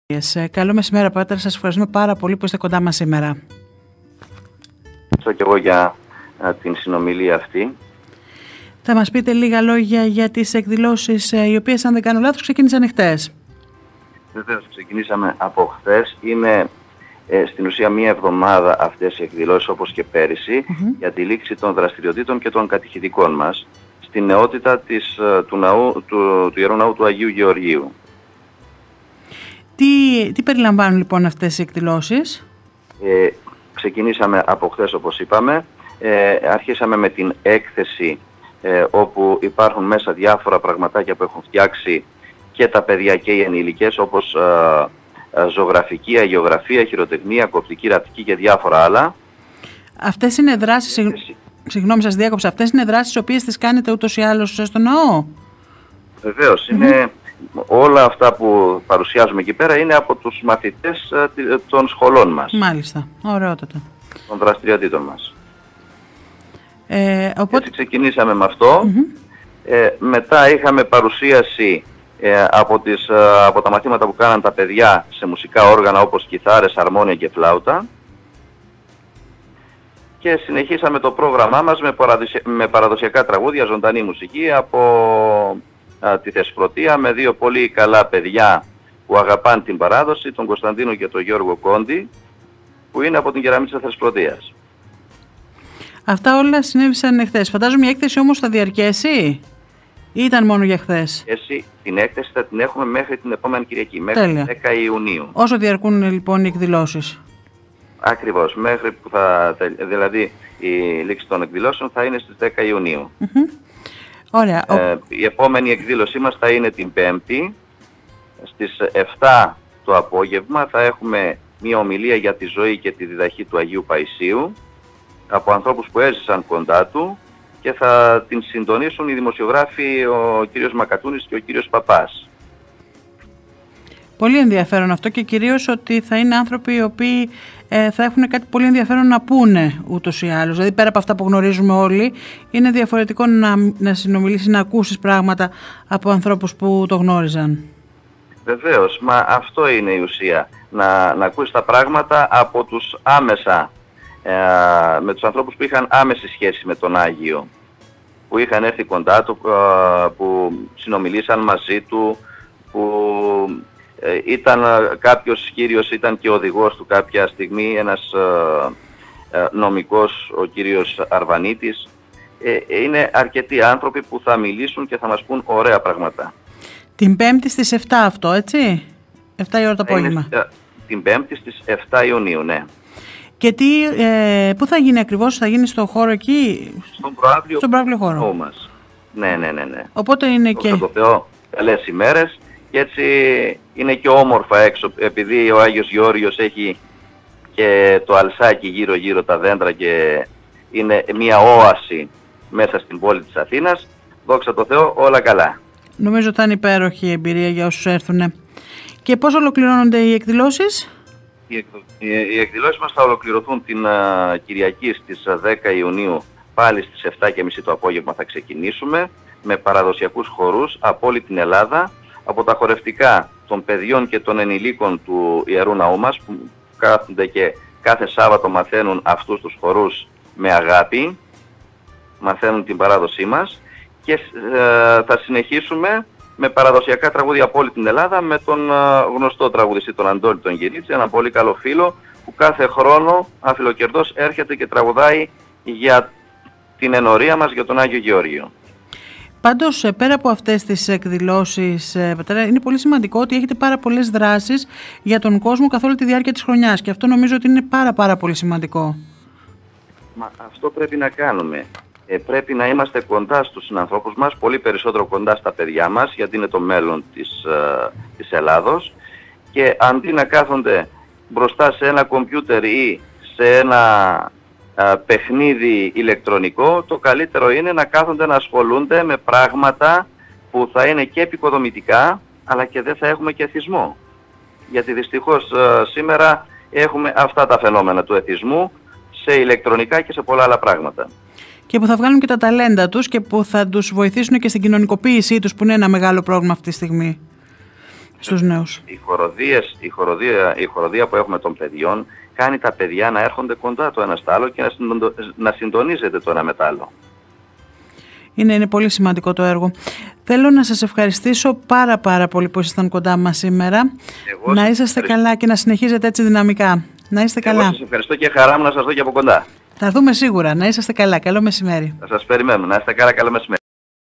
Καλό μεσημέρα, Πάτερ. Σας ευχαριστούμε πάρα πολύ που είστε κοντά μας σήμερα. Ευχαριστώ και εγώ για την συνομιλία αυτή. Θα μας πείτε λίγα λόγια για τις εκδηλώσεις οι οποίες, αν δεν κάνω λάθος, ξεκίνησαν χτες. Βεβαίως, ξεκινήσαμε από χθες. Είναι στην ουσία μία εβδομάδα αυτές οι εκδηλώσεις, όπως και πέρυσι, για τη λήξη των δραστηριοτήτων και των κατηχητικών μας στη νεότητα του Ιερού Ναού του Αγίου Γεωργίου. Τι περιλαμβάνουν λοιπόν αυτές οι εκδηλώσεις? Ξεκινήσαμε από χθες, όπως είπαμε. Αρχίσαμε με την έκθεση όπου υπάρχουν μέσα διάφορα πραγματάκια που έχουν φτιάξει και τα παιδιά και οι ενήλικες, όπως ζωγραφική, αγιογραφία, χειροτεχνία, κοπτική, ραπτική και διάφορα άλλα. Αυτές είναι δράσεις, συγγνώμη σας διάκοψα, αυτές είναι δράσεις οι οποίες τις κάνετε ούτως ή άλλως στο ναό? Βεβαίως, είναι όλα αυτά που παρουσιάζουμε εκεί πέρα είναι από τους μαθητές των σχολών μας. Μάλιστα, ωραιότατα. Των δραστηριοτήτων μας. Οπότε... Έτσι ξεκινήσαμε με αυτό. Μετά είχαμε παρουσίαση από τα μαθήματα που κάναν τα παιδιά σε μουσικά όργανα όπως κιθάρες, αρμόνια και φλάουτα. Και συνεχίσαμε το πρόγραμμά μας με παραδοσιακά τραγούδια, ζωντανή μουσική από τη Θεσπρωτεία, με δύο πολύ καλά παιδιά που αγαπάνε την παράδοση, τον Κωνσταντίνο και τον Γιώργο Κόντι, που είναι από την Κεραμίτισσα Θεσπρωτείας. Αυτά όλα συνέβησαν χθες. Φαντάζομαι η έκθεση όμως θα διαρκέσει ή ήταν μόνο για χθες? Την έκθεση θα την έχουμε μέχρι την επόμενη Κυριακή, μέχρι τις 10 Ιουνίου. Όσο διαρκούν λοιπόν οι εκδηλώσεις? Ακριβώς, μέχρι που δηλαδή η λήξη των εκδηλώσεων θα είναι στις 10 Ιουνίου. Ωραία. Η επόμενη εκδήλωσή μας θα είναι την Πέμπτη, στις 7 το απόγευμα. Θα έχουμε μια ομιλία για τη ζωή και τη διδαχή του Αγίου Παϊσίου από ανθρώπους που έζησαν κοντά του και θα την συντονίσουν οι δημοσιογράφοι ο κύριος Μακατούνης και ο κύριος Παπάς. Πολύ ενδιαφέρον αυτό και κυρίως ότι θα είναι άνθρωποι οι οποίοι θα έχουν κάτι πολύ ενδιαφέρον να πούνε ούτως ή άλλως. Δηλαδή πέρα από αυτά που γνωρίζουμε όλοι, είναι διαφορετικό να συνομιλήσεις, να ακούσεις πράγματα από ανθρώπους που το γνώριζαν. Βεβαίως, μα αυτό είναι η ουσία. Να ακούσεις τα πράγματα από τους άμεσα, με τους ανθρώπους που είχαν άμεση σχέση με τον Άγιο, που είχαν έρθει κοντά του, που συνομιλήσαν μαζί του, που ήταν κάποιος κύριος, ήταν και οδηγός του κάποια στιγμή, ένας νομικός, ο κύριος Αρβανίτης. Είναι αρκετοί άνθρωποι που θα μιλήσουν και θα μας πούν ωραία πράγματα. Την Πέμπτη στις 7 αυτό, έτσι? 7 η ώρα το απόγευμα. Την Πέμπτη στις 7 Ιουνίου, ναι. Και πού θα γίνει ακριβώς? Θα γίνει στο χώρο εκεί? Στον προαύλιο χώρο μας. Ναι. Οπότε είναι και... το Θεό, καλές ημέρες. Και έτσι είναι και όμορφα έξω, επειδή ο Άγιος Γεώργιος έχει και το αλσάκι γύρω-γύρω τα δέντρα και είναι μια όαση μέσα στην πόλη της Αθήνας. Δόξα τω Θεώ, όλα καλά. Νομίζω θα είναι υπέροχη η εμπειρία για όσους έρθουν. Και πώς ολοκληρώνονται οι εκδηλώσεις? Οι εκδηλώσεις μας θα ολοκληρωθούν την Κυριακή στις 10 Ιουνίου, πάλι στις 7.30 το απόγευμα θα ξεκινήσουμε, με παραδοσιακούς χορούς από όλη την Ελλάδα, από τα χορευτικά των παιδιών και των ενηλίκων του Ιερού Ναού μας, που κάθονται και κάθε Σάββατο μαθαίνουν αυτούς τους χορούς με αγάπη, μαθαίνουν την παράδοσή μας, και θα συνεχίσουμε με παραδοσιακά τραγούδια από όλη την Ελλάδα με τον γνωστό τραγουδιστή τον Αντώνη τον Γυρίτση, ένα πολύ καλό φίλο που κάθε χρόνο αφιλοκερδός έρχεται και τραγουδάει για την ενορία μας, για τον Άγιο Γεώργιο. Πάντως, πέρα από αυτές τις εκδηλώσεις, πατέρα, είναι πολύ σημαντικό ότι έχετε πάρα πολλές δράσεις για τον κόσμο καθ' όλη τη διάρκεια της χρονιάς και αυτό νομίζω ότι είναι πάρα πολύ σημαντικό. Μα αυτό πρέπει να κάνουμε. Πρέπει να είμαστε κοντά στους συνανθρώπους μας, πολύ περισσότερο κοντά στα παιδιά μας, γιατί είναι το μέλλον της Ελλάδος, και αντί να κάθονται μπροστά σε ένα κομπιούτερ ή σε ένα παιχνίδι ηλεκτρονικό, το καλύτερο είναι να κάθονται να ασχολούνται με πράγματα που θα είναι και επικοδομητικά, αλλά και δεν θα έχουμε και εθισμό. Γιατί δυστυχώς σήμερα έχουμε αυτά τα φαινόμενα του εθισμού σε ηλεκτρονικά και σε πολλά άλλα πράγματα. Και που θα βγάλουν και τα ταλέντα τους και που θα τους βοηθήσουν και στην κοινωνικοποίησή τους, που είναι ένα μεγάλο πρόβλημα αυτή τη στιγμή. στους νέους. Η χοροδία που έχουμε των παιδιών κάνει τα παιδιά να έρχονται κοντά το ένα στο άλλο και να συντονίζεται το ένα με το άλλο. Είναι πολύ σημαντικό το έργο. Θέλω να σας ευχαριστήσω πάρα πολύ που ήσασταν κοντά μας σήμερα. Να είσαστε καλά και να συνεχίζετε έτσι δυναμικά. Να είστε καλά. Εγώ σας ευχαριστώ και χαρά μου να σας δω και από κοντά. Θα δούμε σίγουρα. Να είσαστε καλά. Καλό μεσημέρι. Θα σας περιμένουμε. Να είστε καλά. Καλό μεσημέρι.